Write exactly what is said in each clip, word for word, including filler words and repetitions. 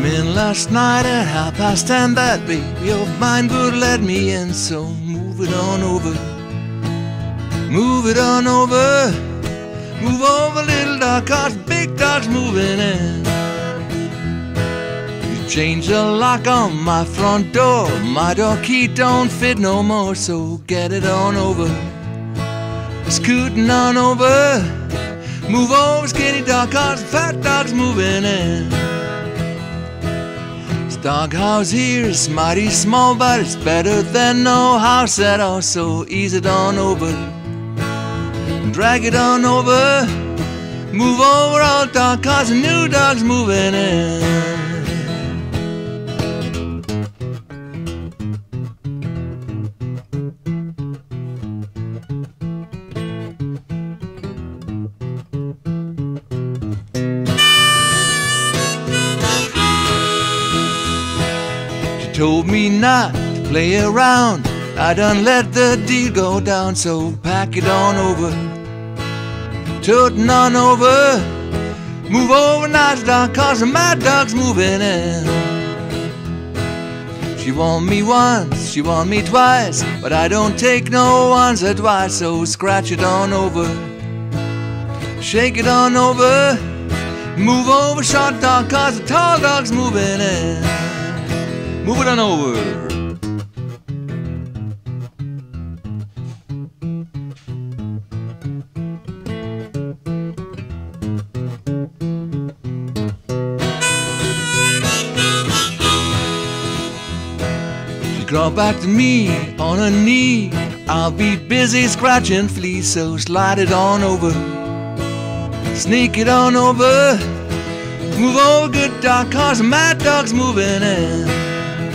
Came in last night at half past ten. That baby of mine would let me in, so move it on over. Move it on over. Move over, little dog, cause big dog's moving in. You changed the lock on my front door. My door key don't fit no more, so get it on over. Scooting on over. Move over, skinny dog, cause the fat dog's moving in. This doghouse here is mighty small, but it's better than no house at all, so ease it on over. Drag it on over. Move over, old dog, cause a new dog's moving in. Told me not to play around. I done let the deal go down, so pack it on over. Tootin' on over. Move over, nice dog, cause the mad dog's moving in. She want me once, she want me twice, but I don't take no once or twice, so scratch it on over. Shake it on over. Move over, short dog, cause the tall dog's moving in. Move it on over. She crawled back to me on her knee. I'll be busy scratching fleas, so slide it on over. Sneak it on over. Move over, good dog, cause the mad dog's moving in.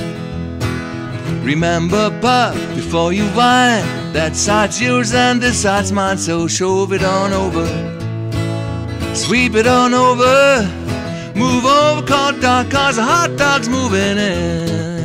Remember, pup, before you whine, that side's yours and this side's mine, so shove it on over. Sweep it on over. Move over, cold dog, cause the hot dog's moving in.